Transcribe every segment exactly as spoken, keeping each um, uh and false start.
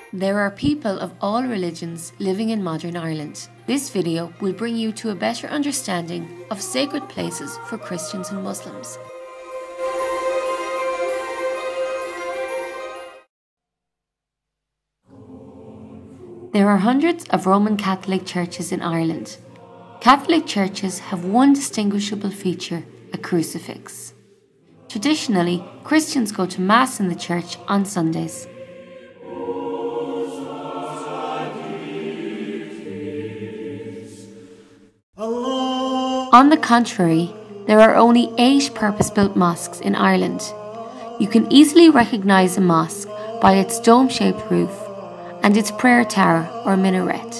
There are people of all religions living in modern Ireland. This video will bring you to a better understanding of sacred places for Christians and Muslims. There are hundreds of Roman Catholic churches in Ireland. Catholic churches have one distinguishable feature, a crucifix. Traditionally, Christians go to Mass in the church on Sundays. On the contrary, there are only eight purpose-built mosques in Ireland. You can easily recognise a mosque by its dome-shaped roof and its prayer tower or minaret.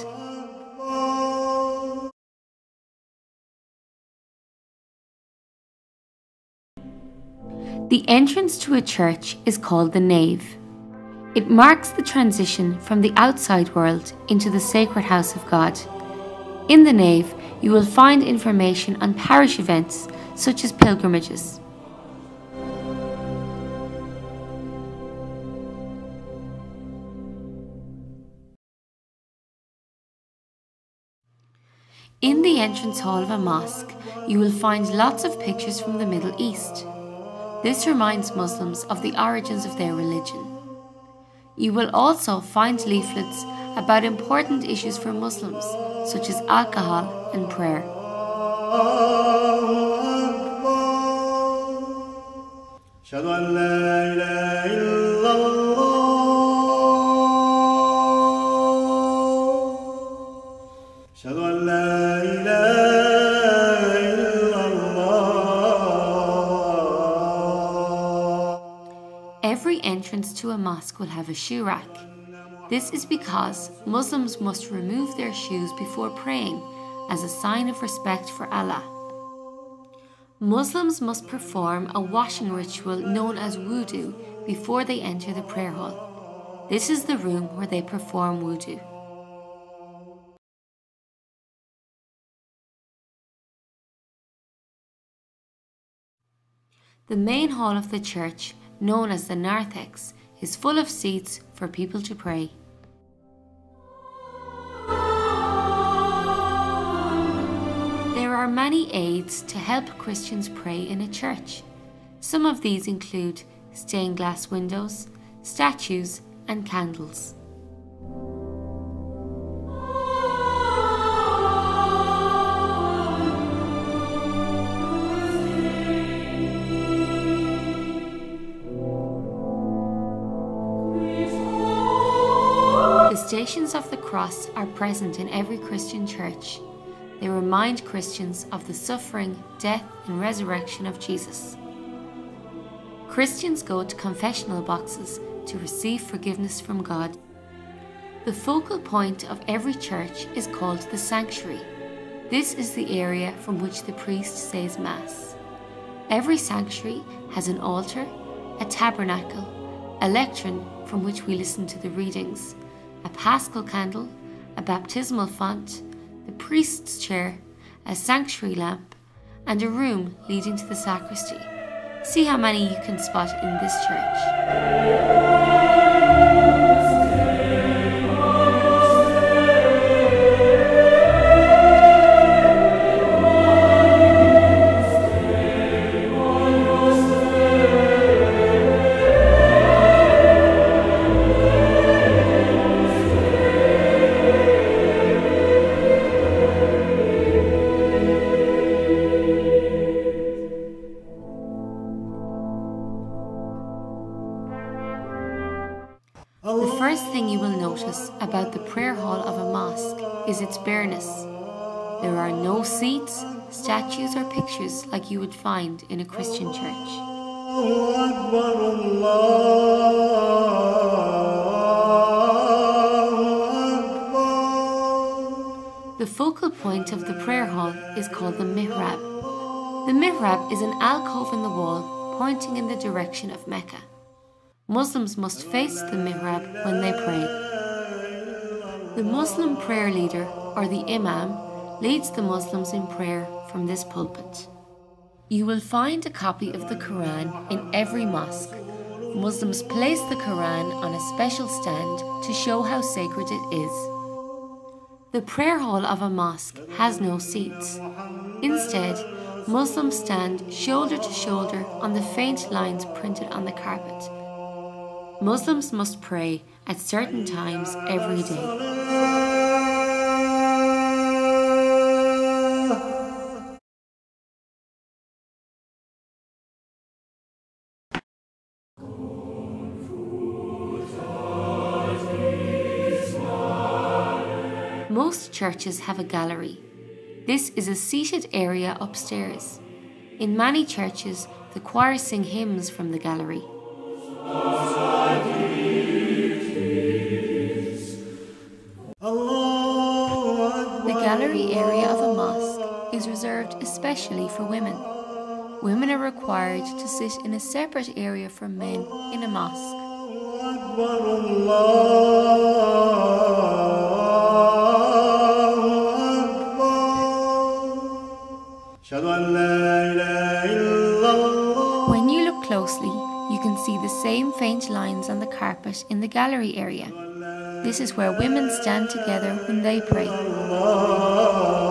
The entrance to a church is called the nave. It marks the transition from the outside world into the sacred house of God. In the nave, you will find information on parish events such as pilgrimages. In the entrance hall of a mosque, you will find lots of pictures from the Middle East. This reminds Muslims of the origins of their religion. You will also find leaflets about important issues for Muslims, such as alcohol and prayer. Every entrance to a mosque will have a shoe rack. This is because Muslims must remove their shoes before praying as a sign of respect for Allah. Muslims must perform a washing ritual known as wudu before they enter the prayer hall. This is the room where they perform wudu. The main hall of the church, known as the narthex, is full of seats for people to pray. There are many aids to help Christians pray in a church. Some of these include stained glass windows, statues, and candles. The Stations of the Cross are present in every Christian church. They remind Christians of the suffering, death, and resurrection of Jesus. Christians go to confessional boxes to receive forgiveness from God. The focal point of every church is called the sanctuary. This is the area from which the priest says Mass. Every sanctuary has an altar, a tabernacle, a lectern from which we listen to the readings, a paschal candle, a baptismal font, the priest's chair, a sanctuary lamp, and a room leading to the sacristy. See how many you can spot in this church. The first thing you will notice about the prayer hall of a mosque is its bareness. There are no seats, statues or pictures like you would find in a Christian church. The focal point of the prayer hall is called the mihrab. The mihrab is an alcove in the wall pointing in the direction of Mecca. Muslims must face the mihrab when they pray. The Muslim prayer leader, or the imam, leads the Muslims in prayer from this pulpit. You will find a copy of the Quran in every mosque. Muslims place the Quran on a special stand to show how sacred it is. The prayer hall of a mosque has no seats. Instead, Muslims stand shoulder to shoulder on the faint lines printed on the carpet. Muslims must pray at certain times every day. Most churches have a gallery. This is a seated area upstairs. In many churches, the choir sing hymns from the gallery. The gallery area of a mosque is reserved especially for women. Women are required to sit in a separate area from men in a mosque. When you look closely, you can see the same faint lines on the carpet in the gallery area. This is where women stand together when they pray.